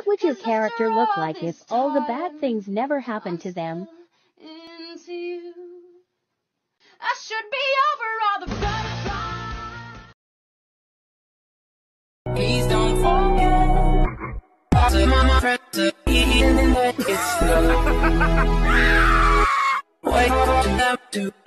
What would your character look like if all the bad things never happened to them? Into you. I should be over all the butterflies. Please don't forget. To mama, press the key and then let it snow. Wait for them to